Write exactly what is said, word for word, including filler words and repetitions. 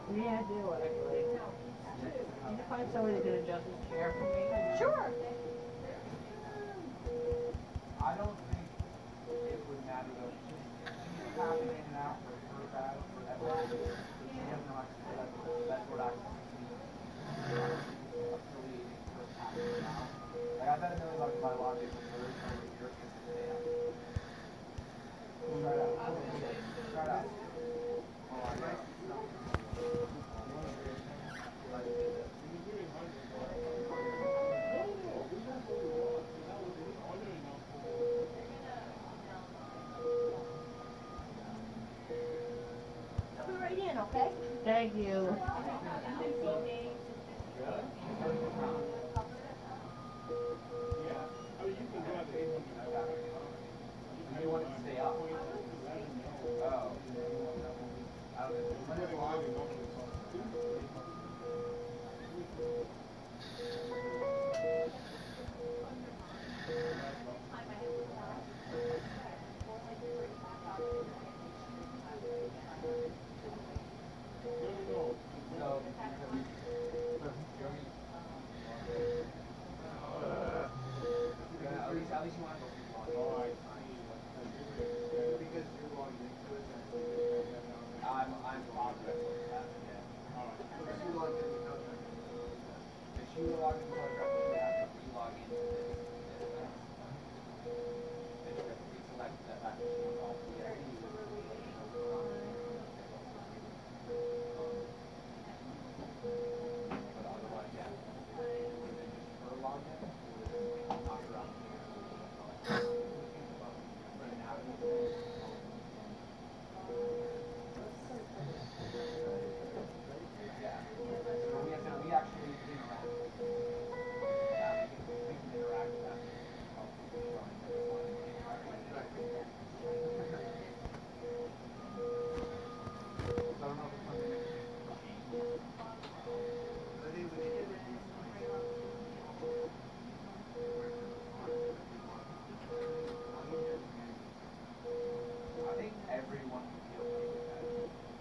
Yeah, I do actually. Can you find somebody that can adjust his chair for me? Sure. I don't think it would matter though. She's tapping in and out for her bag forever. She doesn't know how to set up that sort of access affiliated her tapping in and out. Like I bet a million bucks my logic when you're over here can stay up. Try it out. Try it out. Oh, I know. I'll be right in, okay? Thank you. You want it to stay up. Oh. I don't know. So, yeah, at least, at least you want to go because you're logged into it. I'm, I'm positive that, yeah. If she logged in, if she logged into